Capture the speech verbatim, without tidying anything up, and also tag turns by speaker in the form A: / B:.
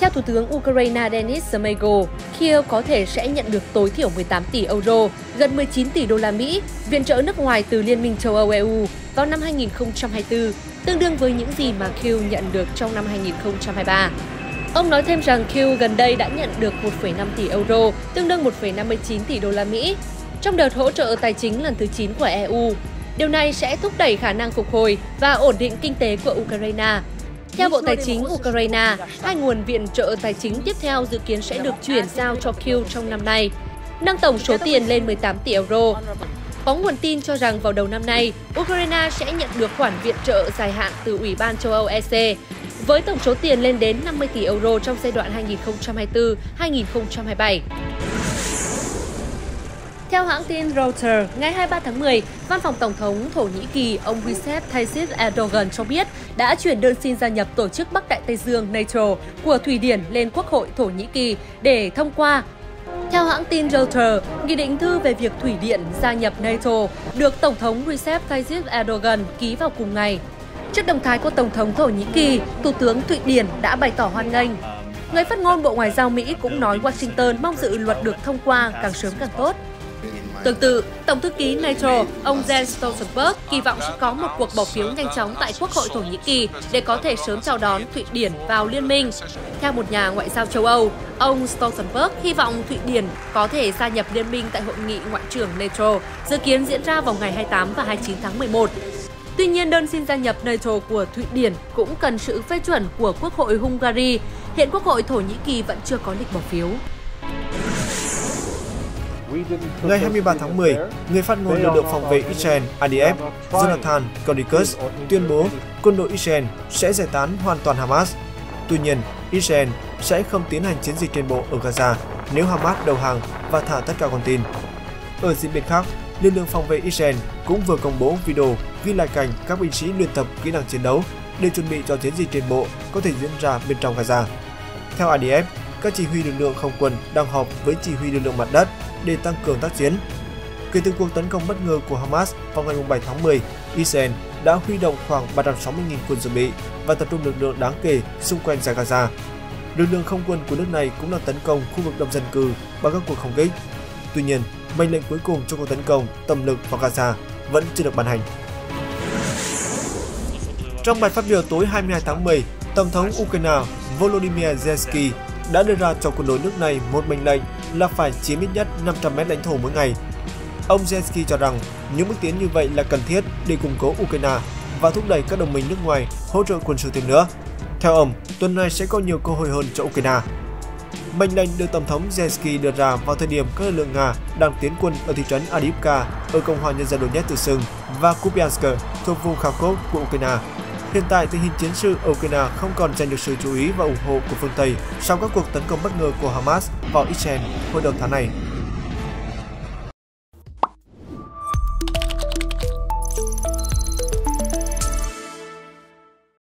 A: Theo Thủ tướng Ukraine Denis Shmyhal, Kiev có thể sẽ nhận được tối thiểu mười tám tỷ euro, gần mười chín tỷ đô la Mỹ, viện trợ nước ngoài từ Liên minh châu Âu E U vào năm hai nghìn không trăm hai mươi tư, tương đương với những gì mà Kiev nhận được trong năm hai nghìn không trăm hai mươi ba. Ông nói thêm rằng Kiev gần đây đã nhận được một phẩy năm tỷ euro, tương đương một phẩy năm mươi chín tỷ đô la Mỹ, trong đợt hỗ trợ tài chính lần thứ chín của E U. Điều này sẽ thúc đẩy khả năng phục hồi và ổn định kinh tế của Ukraine. Theo Bộ Tài chính Ukraine, hai nguồn viện trợ tài chính tiếp theo dự kiến sẽ được chuyển giao cho Kiev trong năm nay, nâng tổng số tiền lên mười tám tỷ euro. Có nguồn tin cho rằng vào đầu năm nay, Ukraine sẽ nhận được khoản viện trợ dài hạn từ Ủy ban châu Âu E C, với tổng số tiền lên đến năm mươi tỷ euro trong giai đoạn hai nghìn không trăm hai mươi tư đến hai nghìn không trăm hai mươi bảy. Theo hãng tin Reuters, ngày hai mươi ba tháng mười, Văn phòng Tổng thống Thổ Nhĩ Kỳ, ông Recep Tayyip Erdogan cho biết đã chuyển đơn xin gia nhập Tổ chức Bắc Đại Tây Dương NATO của Thụy Điển lên Quốc hội Thổ Nhĩ Kỳ để thông qua. Theo hãng tin Reuters, nghị định thư về việc Thụy Điển gia nhập NATO được Tổng thống Recep Tayyip Erdogan ký vào cùng ngày. Trước động thái của Tổng thống Thổ Nhĩ Kỳ, Thủ tướng Thụy Điển đã bày tỏ hoan nghênh. Người phát ngôn Bộ Ngoại giao Mỹ cũng nói Washington mong dự luật được thông qua càng sớm càng tốt. Tương tự, Tổng thư ký NATO, ông Jens Stoltenberg kỳ vọng sẽ có một cuộc bỏ phiếu nhanh chóng tại Quốc hội Thổ Nhĩ Kỳ để có thể sớm chào đón Thụy Điển vào liên minh. Theo một nhà ngoại giao châu Âu, ông Stoltenberg hy vọng Thụy Điển có thể gia nhập liên minh tại Hội nghị Ngoại trưởng NATO, dự kiến diễn ra vào ngày hai mươi tám và hai mươi chín tháng mười một. Tuy nhiên, đơn xin gia nhập NATO của Thụy Điển cũng cần sự phê chuẩn của Quốc hội Hungary. Hiện Quốc hội Thổ Nhĩ Kỳ vẫn chưa có lịch bỏ phiếu.
B: Ngày hai mươi ba tháng mười, người phát ngôn lực lượng phòng vệ Israel I D F Jonathan Conricus tuyên bố quân đội Israel sẽ giải tán hoàn toàn Hamas. Tuy nhiên, Israel sẽ không tiến hành chiến dịch trên bộ ở Gaza nếu Hamas đầu hàng và thả tất cả con tin. Ở diễn biến khác, lực lượng phòng vệ Israel cũng vừa công bố video ghi lại cảnh các binh sĩ luyện tập kỹ năng chiến đấu để chuẩn bị cho chiến dịch trên bộ có thể diễn ra bên trong Gaza. Theo I D F, các chỉ huy lực lượng không quân đang họp với chỉ huy lực lượng mặt đất để tăng cường tác chiến. Kể từ cuộc tấn công bất ngờ của Hamas vào ngày bảy tháng mười, Israel đã huy động khoảng ba trăm sáu mươi nghìn quân dự bị và tập trung lực lượng đáng kể xung quanh giải Gaza. Lực lượng không quân của nước này cũng đang tấn công khu vực đông dân cư bằng các cuộc không kích. Tuy nhiên, mệnh lệnh cuối cùng cho cuộc tấn công tầm lực vào Gaza vẫn chưa được ban hành. Trong bài phát biểu tối hai mươi hai tháng mười, Tổng thống Ukraine Volodymyr Zelensky đã đưa ra cho quân đội nước này một mệnh lệnh là phải chiếm ít nhất năm trăm mét lãnh thổ mỗi ngày. Ông Zelensky cho rằng những bước tiến như vậy là cần thiết để củng cố Ukraine và thúc đẩy các đồng minh nước ngoài hỗ trợ quân sự thêm nữa. Theo ông, tuần này sẽ có nhiều cơ hội hơn cho Ukraine. Mệnh lệnh được Tổng thống Zelensky đưa ra vào thời điểm các lực lượng Nga đang tiến quân ở thị trấn Avdiivka ở Cộng hòa Nhân dân Donetsk tự xưng và Kupiansk thuộc vùng Kharkov của Ukraine. Hiện tại, tình hình chiến sự ở Ukraine không còn giành được sự chú ý và ủng hộ của phương Tây sau các cuộc tấn công bất ngờ của Hamas vào Israel hồi đầu tháng này.